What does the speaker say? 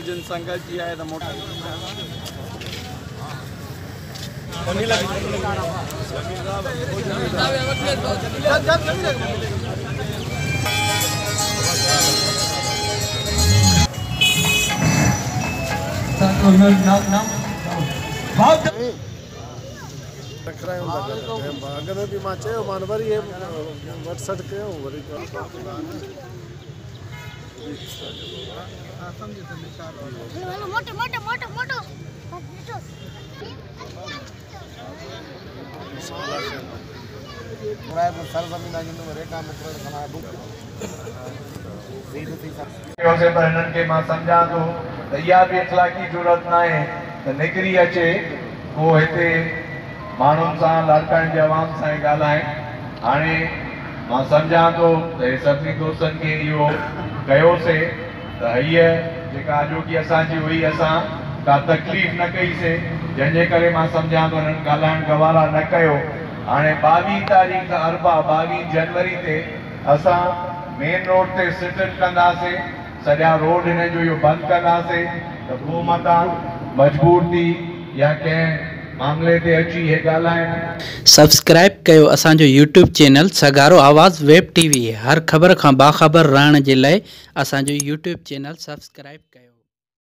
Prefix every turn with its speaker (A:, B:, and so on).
A: बहुजन संघर्ष जी आहे त मोटा
B: अॻ में बि मां चयो मान वरी वटसट कयूं वरी
C: समझा तो इहा भी इखलाकी जरूरत ना है तो निकरी अचे वो हिते माण्हुनि सां लाड़काने जे आवाम सां ॻाल्हाए हाणे मां सम्झां थो त सभिनी दोस्तनि खे इहो कयोसीं त हीअ जेका अॼोकी असांजी हुई असां का तकलीफ़ न कईसीं जंहिंजे करे मां सम्झां थो हिननि ॻाल्हाइण गवारा न कयो हाणे 22 तारीख़ अरबा 22 जनवरी ते असां मेन रोड ते सिटिंग कंदासीं सॼा रोड हिन जो इहो बंदि कंदासीं त हुकूमत मजबूर थी या कंहिं मामले ते अची हे ॻाल्हाइण।
D: सब्सक्राइब कयो असांजो यूट्यूब चैनल सगारो आवाज़ वेब टीवी हर ख़बर खां बाख़बर रहण जे लाइ असांजो यूट्यूब चैनल सब्सक्राइब कयो।